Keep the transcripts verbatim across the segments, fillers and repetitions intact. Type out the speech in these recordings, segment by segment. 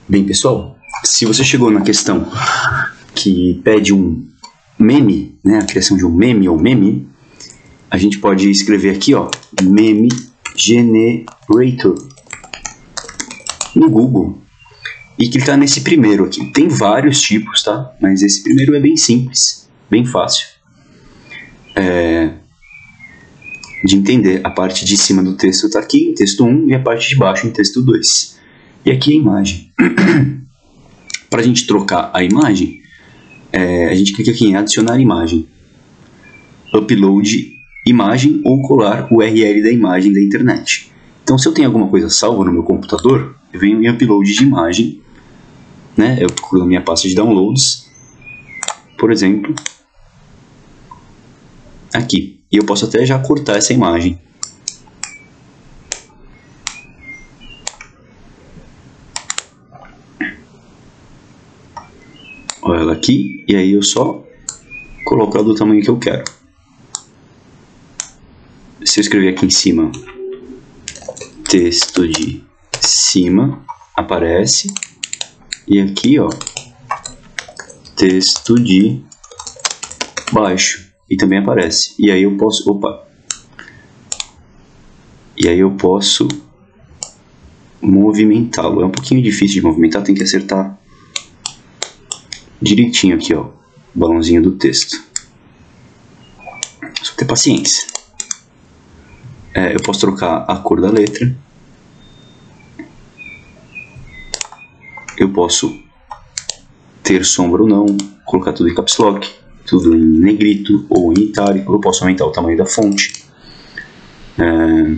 Bem, pessoal, se você chegou na questão que pede um meme, né, a criação de um meme ou meme, a gente pode escrever aqui, ó, meme generator no Google e clicar nesse primeiro aqui. Tem vários tipos, tá? Mas esse primeiro é bem simples, bem fácil é, de entender. A parte de cima do texto está aqui em texto um e a parte de baixo em texto dois. E aqui a imagem. Para a gente trocar a imagem, é, a gente clica aqui em adicionar imagem, upload imagem ou colar o U R L da imagem da internet. Então, se eu tenho alguma coisa salva no meu computador, eu venho em upload de imagem, né? Eu procuro na minha pasta de downloads, por exemplo, aqui. E eu posso até já cortar essa imagem. Olha ela aqui, e aí eu só coloco ela do tamanho que eu quero. Se eu escrever aqui em cima, texto de cima, aparece. E aqui, ó, texto de baixo, e também aparece. E aí eu posso, opa, e aí eu posso movimentá-lo. É um pouquinho difícil de movimentar, tem que acertar direitinho aqui, ó, o balãozinho do texto. Só ter paciência. É, eu posso trocar a cor da letra. Eu posso ter sombra ou não, colocar tudo em caps lock, tudo em negrito ou em itálico. Eu posso aumentar o tamanho da fonte. É,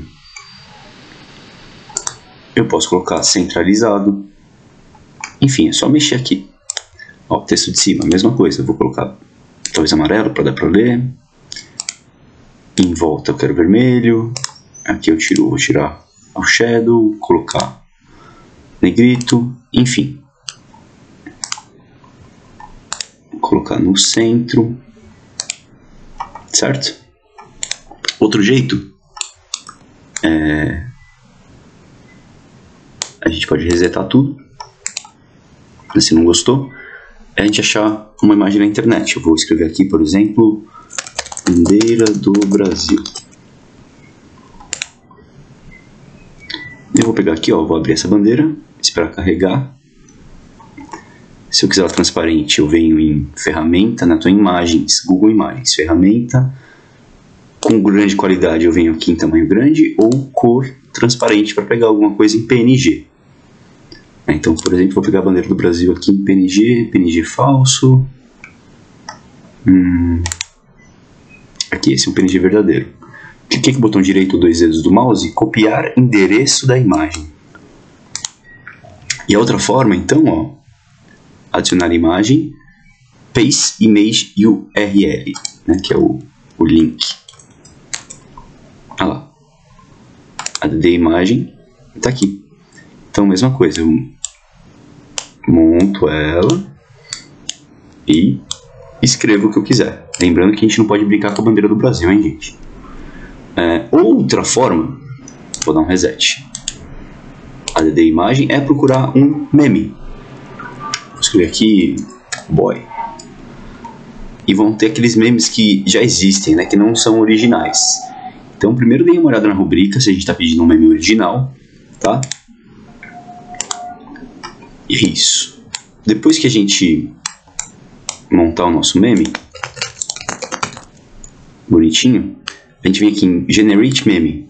eu posso colocar centralizado. Enfim, é só mexer aqui. Ó, o texto de cima, a mesma coisa. Eu vou colocar talvez amarelo para dar para ler. Em volta eu quero vermelho. Aqui eu tiro, vou tirar o shadow, colocar negrito, enfim. Vou colocar no centro, certo? Outro jeito é a gente pode resetar tudo. Se não gostou, é a gente achar uma imagem na internet. Eu vou escrever aqui, por exemplo, bandeira do Brasil. Eu vou pegar aqui, ó, vou abrir essa bandeira, esperar carregar. Se eu quiser ela transparente, eu venho em ferramenta, na tua imagens, Google Imagens, ferramenta, com grande qualidade eu venho aqui em tamanho grande, ou cor transparente para pegar alguma coisa em P N G. Então, por exemplo, vou pegar a bandeira do Brasil aqui em P N G, P N G falso. Hum, aqui, esse é um P N G verdadeiro. Cliquei com o botão direito ou dois dedos do mouse, copiar endereço da imagem. E a outra forma, então, ó, adicionar imagem, paste image U R L, né, que é o, o link. Olha lá. Adei imagem, está aqui. Então, mesma coisa, eu monto ela e escrevo o que eu quiser. Lembrando que a gente não pode brincar com a bandeira do Brasil, hein, gente? É, outra forma, vou dar um reset. A D D imagem é procurar um meme. Vou escrever aqui boy. E vão ter aqueles memes que já existem, né, que não são originais. Então, primeiro dê uma olhada na rubrica se a gente está pedindo um meme original, tá? E é isso. Depois que a gente montar o nosso meme bonitinho, a gente vem aqui em Generate Meme.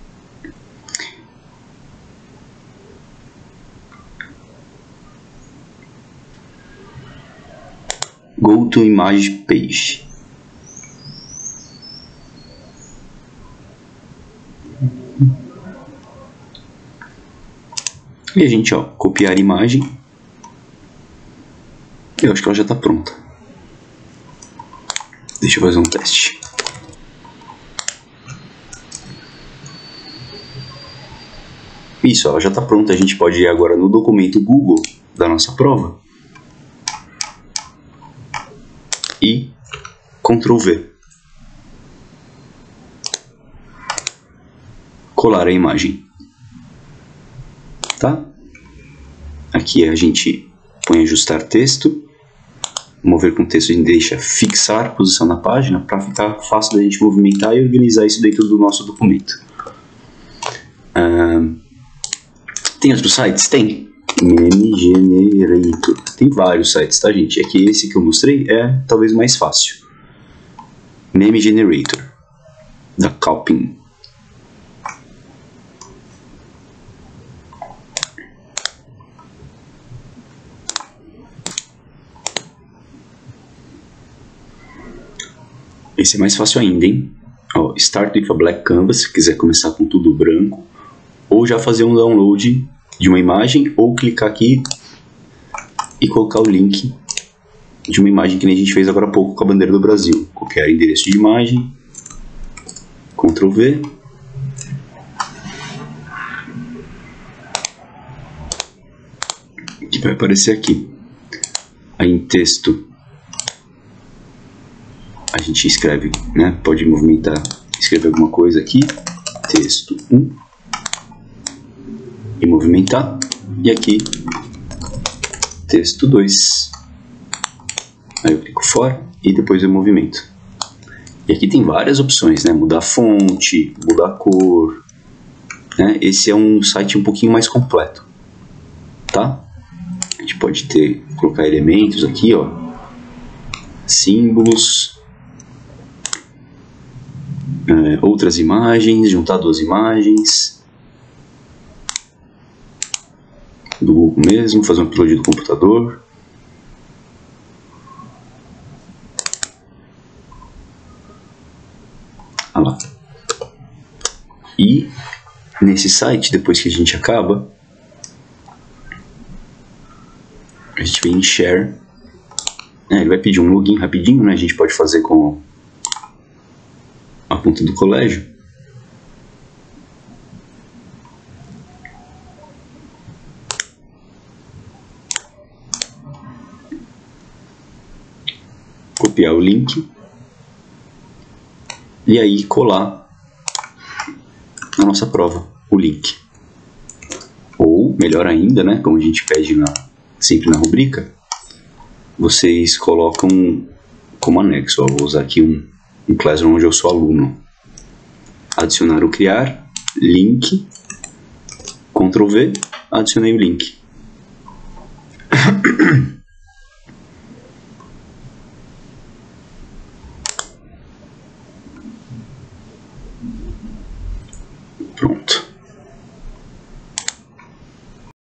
Go to Image Page. E a gente, ó, copiar imagem. Eu acho que ela já está pronta. Deixa eu fazer um teste. Isso, ela já está pronta. A gente pode ir agora no documento Google da nossa prova e control V. Colar a imagem. Tá? Aqui a gente põe ajustar texto. Mover com texto a gente deixa fixar posição na página para ficar fácil da gente movimentar e organizar isso dentro do nosso documento. Uh, tem outros sites? Tem. Meme Generator. Tem vários sites, tá, gente? É que esse que eu mostrei é talvez mais fácil. Meme Generator, da Copin. Esse é mais fácil ainda, hein? Ó, Start with a Black Canvas, se quiser começar com tudo branco. Ou já fazer um download de uma imagem, ou clicar aqui e colocar o link de uma imagem que nem a gente fez agora há pouco com a bandeira do Brasil. Qualquer endereço de imagem, control V. Que vai aparecer aqui. Aí em texto a gente escreve, né? Pode movimentar, escrever alguma coisa aqui, texto um, e movimentar, e aqui texto dois. Aí eu clico fora e depois eu movimento. E aqui tem várias opções, né? Mudar a fonte, mudar a cor, né? Esse é um site um pouquinho mais completo, tá? A gente pode ter, colocar elementos aqui, ó, símbolos, é, outras imagens, juntar duas imagens do Google mesmo, fazer um upload do computador. Ah lá. E nesse site, depois que a gente acaba, a gente vem em Share. É, ele vai pedir um login rapidinho, né? A gente pode fazer com a conta do colégio. Copiar o link e aí colar na nossa prova o link. Ou, melhor ainda, né, como a gente pede na, sempre na rubrica, vocês colocam como anexo. Ó, vou usar aqui um, um Classroom onde eu sou aluno. Adicionar o criar, link, control V, adicionei o link.